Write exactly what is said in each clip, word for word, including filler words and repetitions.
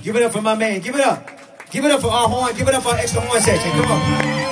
Give it up for my man. Give it up. Give it up for our horn. Give it up for our extra horn section. Come on.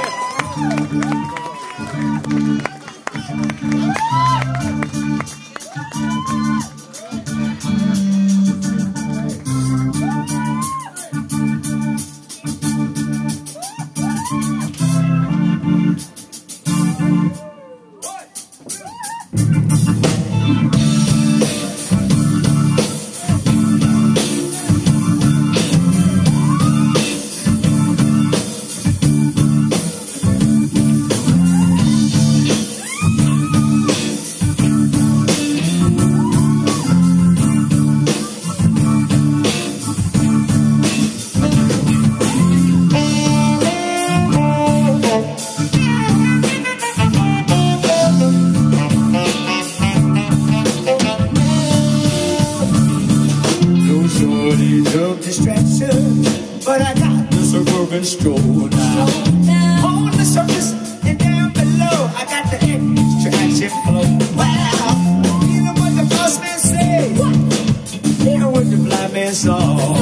Stroll now. On the surface and down below, I got the extraction flow. Wow, you know what the boss man say? What? You know what the blind man saw?